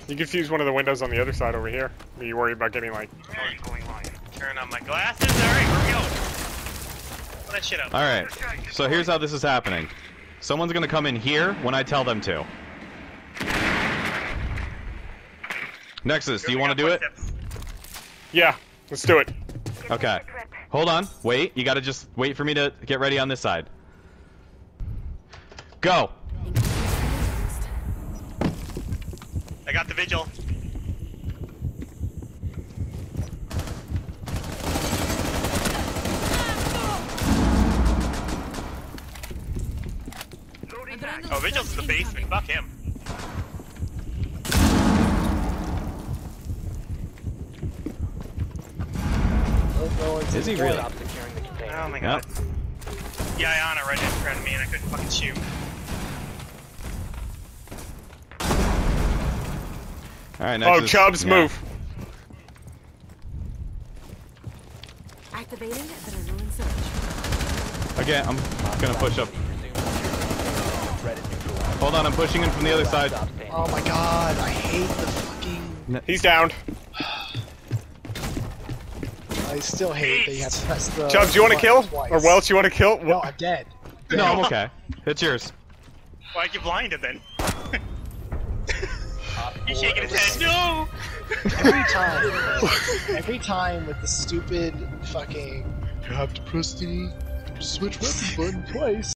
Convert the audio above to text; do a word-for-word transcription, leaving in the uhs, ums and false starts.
You can fuse one of the windows on the other side over here. Are you worried about getting like... Turn on my glasses. Alright, here we go. Put that shit up. Alright, so here's how this is happening. Someone's gonna come in here when I tell them to. Nexus, do you want to do it? Yeah, let's do it. Okay. Hold on. Wait. You gotta just wait for me to get ready on this side. Go! I got the vigil. Oh, vigil's in the basement. Fuck him. Is he really? Oh my god. Yep. Yeah, Ayana right in front of me and I couldn't fucking shoot. Alright, next Oh, is, Chubbs, yeah. move. Activating adrenaline surge. Okay, I'm gonna push up. Hold on, I'm pushing in from the other side. Oh my god, I hate the fucking... He's down. I still hate that you have to press the... Chubbs, you want to kill? twice. Or Welch, you want to kill? No, I'm dead. No, I'm okay. It's yours. Why'd you blind it then? He's shaking his head. No! Every time, every time with the stupid fucking... You have to press the switch weapon button twice.